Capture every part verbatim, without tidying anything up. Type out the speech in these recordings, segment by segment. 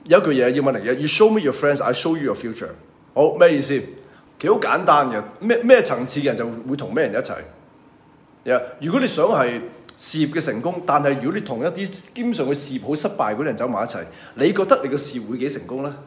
有一句嘢要問你嘅 ，You show me your friends, I show you your future。好咩意思？其實好簡單嘅，咩咩層次嘅人就會同咩人一齊。Yeah, 如果你想係事業嘅成功，但係如果你同一啲基本上佢事業好失敗嗰啲人走埋一齊，你覺得你個事業會幾成功呢？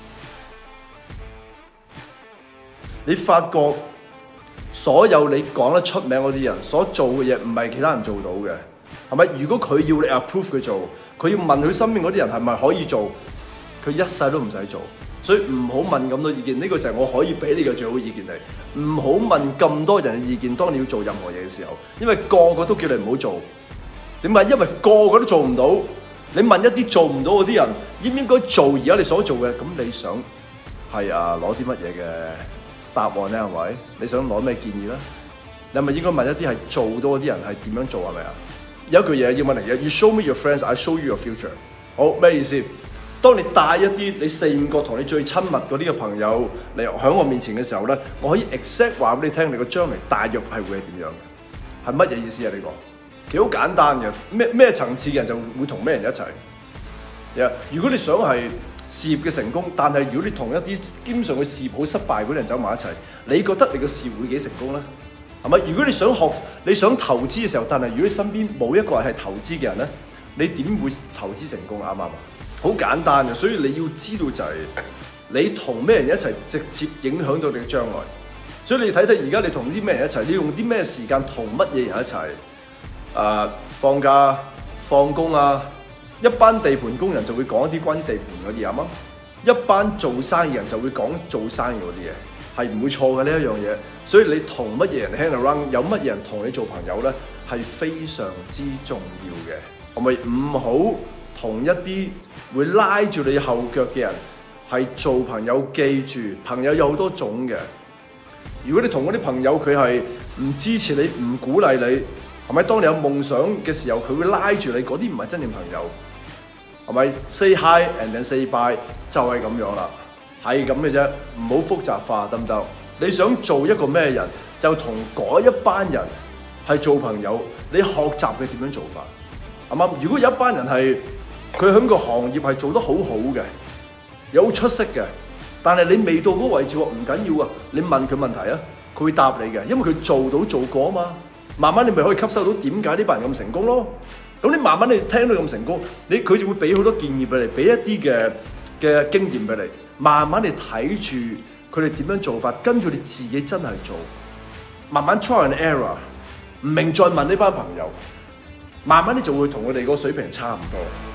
你發覺所有你講得出名嗰啲人所做嘅嘢，唔係其他人做到嘅，係咪？如果佢要你 approve 佢做，佢要問佢身邊嗰啲人係咪可以做，佢一世都唔使做。所以唔好問咁多意見，呢個就係我可以俾你嘅最好意見你。唔好問咁多人嘅意見，當你要做任何嘢嘅時候，因為個個都叫你唔好做。點解？因為個個都做唔到。你問一啲做唔到嗰啲人，應唔應該做而家你所做嘅？咁你想係啊攞啲乜嘢嘅答案咧？係咪？你想攞咩建議咧？你係咪應該問一啲係做到嗰啲人係點樣做？係咪啊？有一句嘢要問你嘅 ，You show me your friends, I show you your future。好咩意思？當你帶一啲你四五個同你最親密嗰啲嘅朋友嚟喺我面前嘅時候咧，我可以 exact 話俾你聽，你個將來大約係會係點樣嘅？係乜嘢意思啊？呢個其實好簡單嘅，咩咩層次嘅人就會同咩人一齊。Yeah, 如果你想係事業嘅成功，但係如果你同一啲基本上佢事業好失敗嗰啲人走埋一齊，你覺得你個事業會幾成功咧？係咪？如果你想學你想投資嘅時候，但係如果你身邊冇一個人係投資嘅人咧，你點會投資成功？啱唔啱啊？好簡單嘅，所以你要知道就係你同咩人一齊，直接影響到你嘅將來。所以你睇睇而家你同啲咩人一齊，你用啲咩時間同乜嘢人一齊？誒、呃，放假、放工啊，一班地盤工人就會講一啲關於地盤嗰啲嘢啊，一班做生意人就會講做生意嗰啲嘢，係唔會錯嘅呢一樣嘢。所以你同乜嘢人 hang around， 有乜嘢人同你做朋友咧，係非常之重要嘅。係咪唔好同一啲會拉住你後腳嘅人係做朋友？記住，朋友有好多種嘅。如果你同嗰啲朋友佢係唔支持你、唔鼓勵你，係咪？當你有夢想嘅時候，佢會拉住你，嗰啲唔係真正朋友。係咪 ？Say hi and then say bye 就係咁樣啦，係咁嘅啫，唔好複雜化得唔得？你想做一個咩人，就同嗰一班人係做朋友，你學習佢點樣做法，係嘛？如果有一班人係佢喺個行業係做得好好嘅，有出色嘅，但係你未到嗰個位置喎，唔緊要啊！你問佢問題啊，佢會答你嘅，因為佢做到做過啊嘛。慢慢你咪可以吸收到點解呢班人咁成功咯。咁你慢慢你聽到咁成功，你佢就會俾好多建議俾你，俾一啲嘅嘅經驗俾你。慢慢你睇住佢哋點樣做法，跟住你自己真係做，慢慢 try and error， 唔明再問呢班朋友，慢慢你就會同佢哋個水平差唔多。